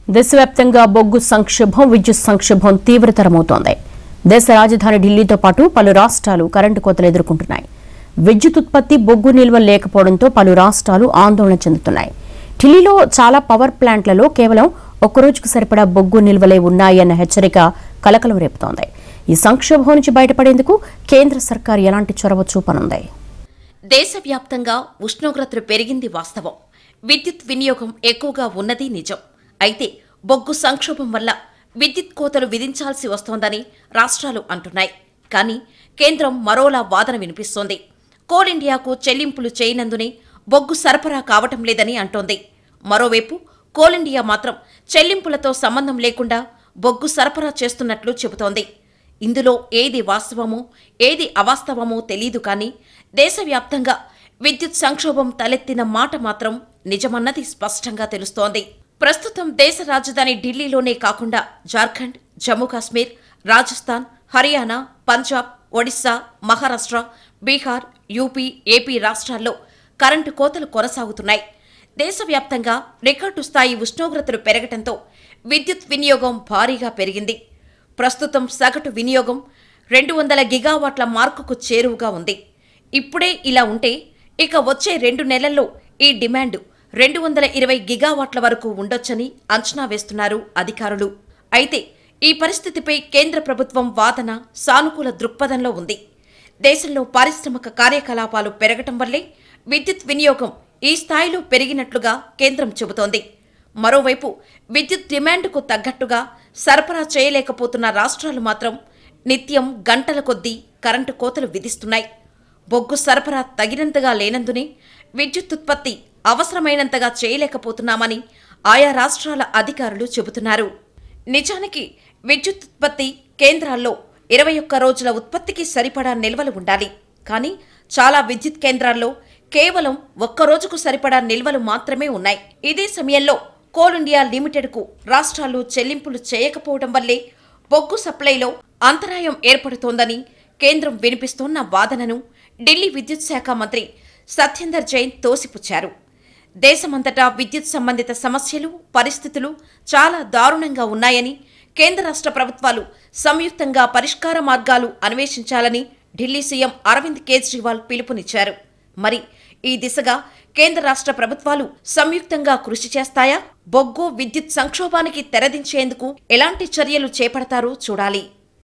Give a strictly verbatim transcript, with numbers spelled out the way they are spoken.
దేశవ్యాప్తంగా బొగ్గు సంక్షోభం, విద్యుత్ సంక్షోభం తీవ్రతరమవుతోంది. దేశ రాజధాని ఢిల్లీతో పాటు పలు రాష్ట్రాలు కరెంటు కోతలు ఎదుర్కొంటున్నాయి. విద్యుత్ ఉత్పత్తి, బొగ్గు నిల్వలు లేకపోవడంతో పలు రాష్ట్రాలు ఆందోళన చెందుతున్నాయి. ఢిల్లీలో చాలా పవర్ ప్లాంట్లలో కేవలం ఒక్కరోజుకు సరిపడా బొగ్గు నిల్వలే ఉన్నాయన్న హెచ్చరిక కలకలం రేపుతోంది. ఈ సంక్షోభం నుంచి బయటపడేందుకు కేంద్ర సర్కార్ ఎలాంటి చొరవ చూపనుంది? దేశవ్యాప్తంగా ఉష్ణోగ్రతలు పెరిగింది వాస్తవం. విద్యుత్ వినియోగం ఎక్కువగా ఉన్నది నిజం. అయితే బొగ్గు సంక్షోభం వల్ల విద్యుత్ కోతలు విధించాల్సి వస్తోందని రాష్ట్రాలు అంటున్నాయి. కానీ కేంద్రం మరోలా వాదన వినిపిస్తోంది. కోల్ ఇండియాకు చెల్లింపులు చేయనందునే బొగ్గు సరఫరా కావటం లేదని అంటోంది. మరోవైపు కోల్ ఇండియా మాత్రం చెల్లింపులతో సంబంధం లేకుండా బొగ్గు సరఫరా చేస్తున్నట్లు చెబుతోంది. ఇందులో ఏది వాస్తవమో ఏది అవాస్తవమో తెలీదు. కానీ దేశవ్యాప్తంగా విద్యుత్ సంక్షోభం తలెత్తిన మాట మాత్రం నిజమన్నది స్పష్టంగా తెలుస్తోంది. ప్రస్తుతం దేశ రాజధాని ఢిల్లీలోనే కాకుండా జార్ఖండ్, జమ్మూ కాశ్మీర్, రాజస్థాన్, హర్యానా, పంజాబ్, ఒడిశా, మహారాష్ట్ర, బీహార్, యూపీ, ఏపీ రాష్ట్రాల్లో కరెంటు కోతలు కొనసాగుతున్నాయి. దేశవ్యాప్తంగా రికార్డు స్థాయి ఉష్ణోగ్రతలు పెరగటంతో విద్యుత్ వినియోగం భారీగా పెరిగింది. ప్రస్తుతం సగటు వినియోగం రెండు వందల గిగావాట్ల మార్కుకు చేరువగా ఉంది. ఇప్పుడే ఇలా ఉంటే ఇక వచ్చే రెండు నెలల్లో ఈ డిమాండ్ రెండు వందల ఇరవై గిగావాట్ల వరకు ఉండొచ్చని అంచనా వేస్తున్నారు అధికారులు. అయితే ఈ పరిస్థితిపై కేంద్ర ప్రభుత్వం వాదన సానుకూల దృక్పథంలో ఉంది. దేశంలో పారిశ్రామిక కార్యకలాపాలు పెరగటం వల్లే విద్యుత్ వినియోగం ఈ స్థాయిలో పెరిగినట్లుగా కేంద్రం చెబుతోంది. మరోవైపు విద్యుత్ డిమాండ్కు తగ్గట్టుగా సరఫరా చేయలేకపోతున్న రాష్ట్రాలు మాత్రం నిత్యం గంటల కొద్దీ కరెంటు కోతలు విధిస్తున్నాయి. బొగ్గు సరఫరా తగినంతగా లేనందునే విద్యుత్ ఉత్పత్తి అవసరమైనంతగా చేయలేకపోతున్నామని ఆయా రాష్ట్రాల అధికారులు చెబుతున్నారు. నిజానికి విద్యుత్ ఉత్పత్తి కేంద్రాల్లో ఇరవై ఒక్క రోజుల ఉత్పత్తికి సరిపడా నిల్వలు ఉండాలి. కానీ చాలా విద్యుత్ కేంద్రాల్లో కేవలం ఒక్క రోజుకు సరిపడా నిల్వలు మాత్రమే ఉన్నాయి. ఇదే సమయంలో కోల్ ఇండియా లిమిటెడ్కు రాష్ట్రాలు చెల్లింపులు చేయకపోవడం వల్లే బొగ్గు సప్లైలో అంతరాయం ఏర్పడుతోందని కేంద్రం వినిపిస్తోన్న వాదనను ఢిల్లీ విద్యుత్ శాఖ మంత్రి సత్యేందర్ జైన్ తోసిపుచ్చారు. దేశమంతటా విద్యుత్ సంబంధిత సమస్యలు, పరిస్థితులు చాలా దారుణంగా ఉన్నాయని, కేంద్ర రాష్ట్ర ప్రభుత్వాలు సంయుక్తంగా పరిష్కార మార్గాలు అన్వేషించాలని ఢిల్లీ సీఎం అరవింద్ కేజ్రీవాల్ పిలుపునిచ్చారు. మరి ఈ దిశగా కేంద్ర రాష్ట్ర ప్రభుత్వాలు సంయుక్తంగా కృషి చేస్తాయా? బొగ్గు విద్యుత్ సంక్షోభానికి తెరదించేందుకు ఎలాంటి చర్యలు చేపడతారో చూడాలి.